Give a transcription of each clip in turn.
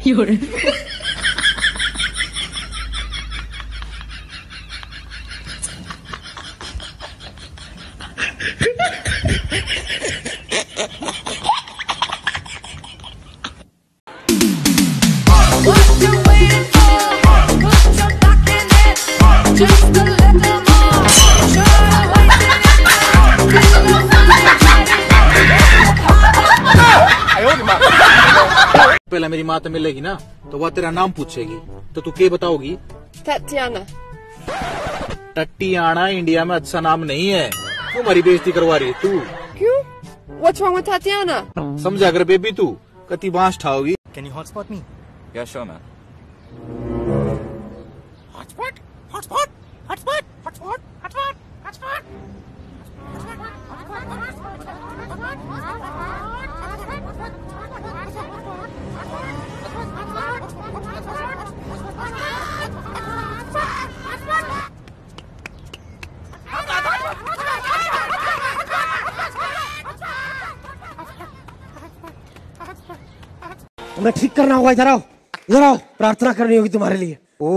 पहले मेरी माँ तो मिलेगी ना, तो वह तेरा नाम पूछेगी, तो तू क्या बताओगी? टटियाना। टट्टियाना इंडिया में अच्छा नाम नहीं है। क्यों हमारी बेइज्जती करवा रही है तू? क्यों? What's wrong with Tatiana? समझा अगर बेबी तू कति बांस ठाओगी। Can you hotspot me? Yeah, sure, man. Hotspot? Hotspot? Hotspot? Hotspot? Hotspot? Hotspot? तुम्हें ठीक करना होगा। इधर आओ, इधर आओ, प्रार्थना करनी होगी तुम्हारे लिए। ओ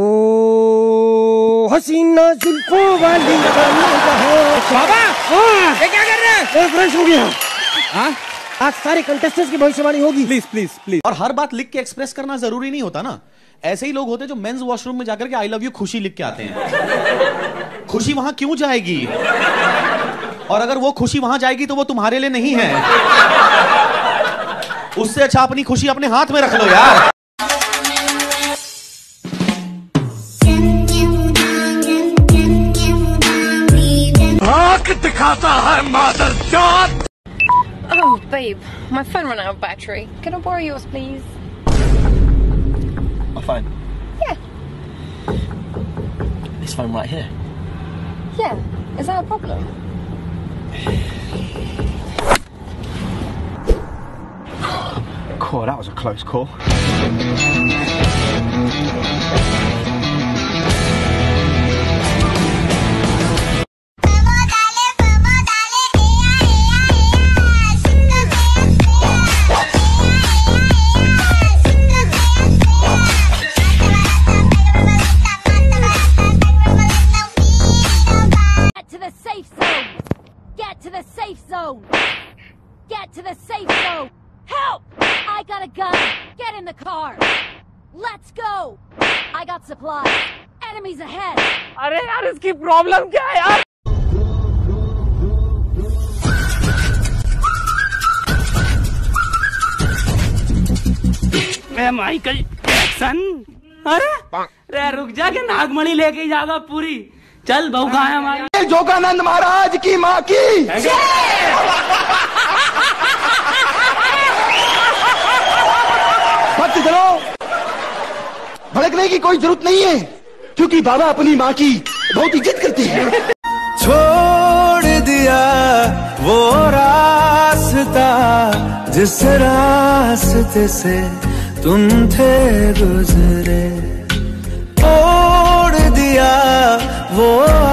हसीना जुल्फों वाली बाबा, ये क्या कर रहे हैं? फ्रेश हो गया। हाँ? आज सारे कंटेस्टेंट्स की भविष्यवाणी होगी। Please please please. और हर बात लिख के एक्सप्रेस करना जरूरी नहीं होता ना। ऐसे ही लोग होते हैं जो मेंस वॉशरूम में जाकर के आई लव यू खुशी लिख के आते हैं। खुशी वहां क्यों जाएगी? और अगर वो खुशी वहां जाएगी तो वो तुम्हारे लिए नहीं है। उससे अच्छा अपनी खुशी अपने हाथ में रख लो यार। आंख दिखाता है मादरचोद। Oh, babe, my phone ran out of battery. Can I borrow yours, please? My phone? Yeah. This phone right here. Yeah. Is that a problem? Cool, that was a close call. Get to the safe zone! Help! I got a gun! Get in the car! Let's go! I got supplies! Enemies ahead! अरे यार इसकी problem क्या है यार? मैं Michael Jackson. अरे रुक जा के नागमणि लेके जागा पूरी। चल बहू कहाँ है हमारी? जोगानंद महाराज की माँ की। भक्त चलो, भड़कने की कोई जरूरत नहीं है, क्योंकि बाबा अपनी माँ की बहुत इज्जत करते हैं। छोड़ दिया वो रास्ता जिस रास्ते से तुम थे गुजरे, छोड़ दिया वो।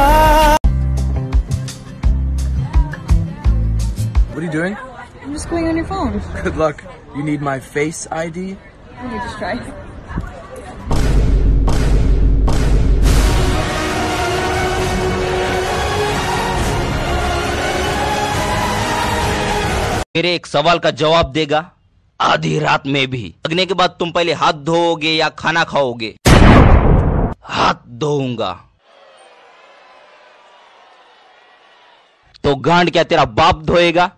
What are you doing? I'm just going on your phone. Good luck. You need my face ID? Let me just try. मेरे एक सवाल का जवाब देगा? आधी रात में भी। लगने के बाद तुम पहले हाथ धोओगे या खाना खाओगे? हाथ धोऊंगा। तो गांड क्या तेरा बाप धोएगा?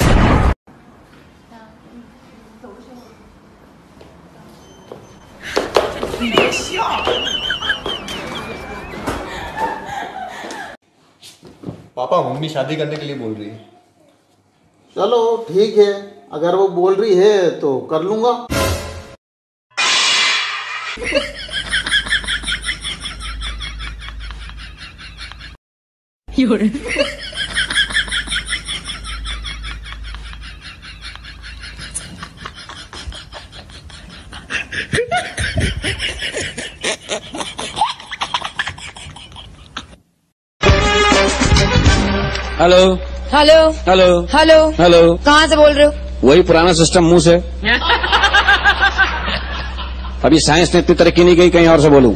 पापा मम्मी शादी करने के लिए बोल रही है। चलो ठीक है, अगर वो बोल रही है तो कर लूंगा। Hello hello hello hello hello. कहाँ से बोल रहे हो? वही पुराना सिस्टम मुंह से। अभी साइंस ने इतनी तरक्की नहीं की, कहीं और से बोलूं।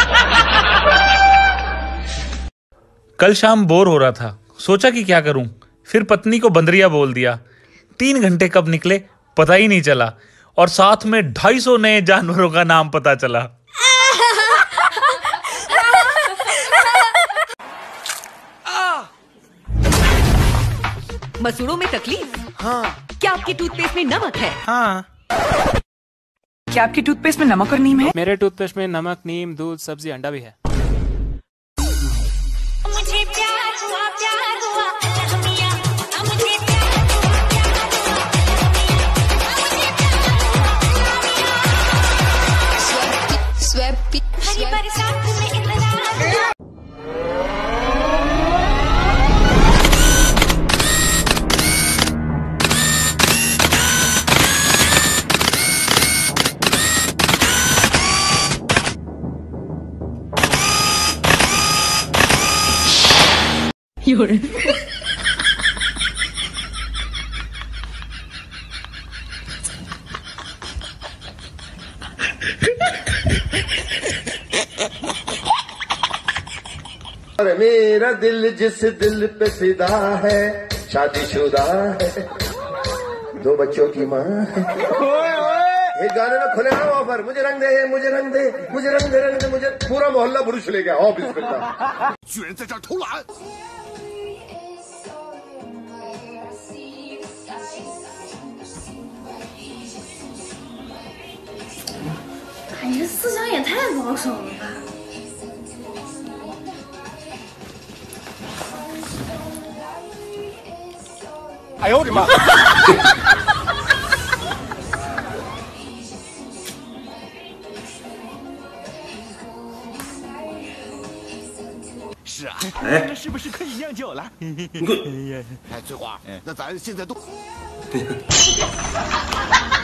कल शाम बोर हो रहा था, सोचा कि क्या करूं, फिर पत्नी को बंदरिया बोल दिया। 3 घंटे कब निकले पता ही नहीं चला, और साथ में 250 नए जानवरों का नाम पता चला। मसूड़ों में तकलीफ? हाँ। क्या आपके टूथपेस्ट में नमक है? हाँ। क्या आपके टूथपेस्ट में नमक और नीम है? मेरे टूथपेस्ट में नमक, नीम, दूध, सब्जी, अंडा भी है। मुझे प्यार हुआ अलहमिया, मुझे स्वैप हरी बरसात में इंतजार। और मेरा दिल जिस दिल पे फिदा है, शादीशुदा है, 2 बच्चों की माँ है। एक गाने में खुले ना ऑफर, मुझे रंग दे, मुझे रंग दे, मुझे रंग दे, रंग दे, मुझे पूरा मोहल्ला पुरुष ले गया। ऑफिस में था 感觉思想也太保守了吧。 哎呦我的妈！是啊，那是不是可以酿酒了？哎，翠花，那咱现在都。